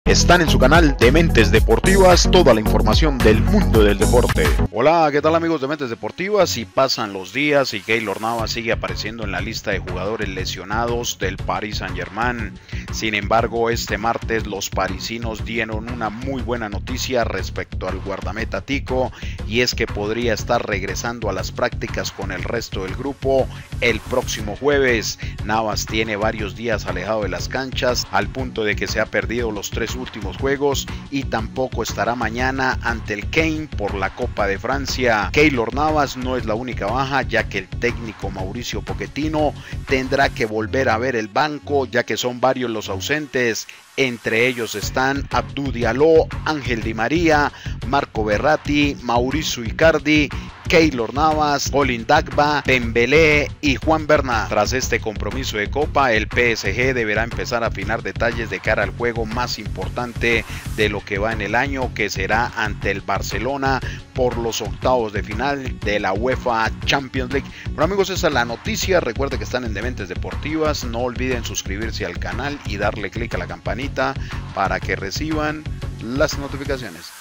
Están en su canal de Mentes Deportivas, toda la información del mundo del deporte. Hola, ¿qué tal amigos de Mentes Deportivas? Y pasan los días y Keylor Navas sigue apareciendo en la lista de jugadores lesionados del Paris Saint-Germain. Sin embargo, este martes los parisinos dieron una muy buena noticia respecto al guardameta tico, y es que podría estar regresando a las prácticas con el resto del grupo el próximo jueves. Navas tiene varios días alejado de las canchas, al punto de que se ha perdido los 3 últimos juegos y tampoco estará mañana ante el Caen por la Copa de Francia. Keylor Navas no es la única baja, ya que el técnico Mauricio Pochettino tendrá que volver a ver el banco, ya que son varios los ausentes. Entre ellos están Abdou Diallo, Ángel Di María, Marco Verratti, Mauricio Icardi, Keylor Navas, Colin Dagba, Dembélé y Juan Bernat. Tras este compromiso de Copa, el PSG deberá empezar a afinar detalles de cara al juego más importante de lo que va en el año, que será ante el Barcelona por los octavos de final de la UEFA Champions League. Bueno amigos, esa es la noticia. Recuerden que están en Dementes Deportivas. No olviden suscribirse al canal y darle clic a la campanita para que reciban las notificaciones.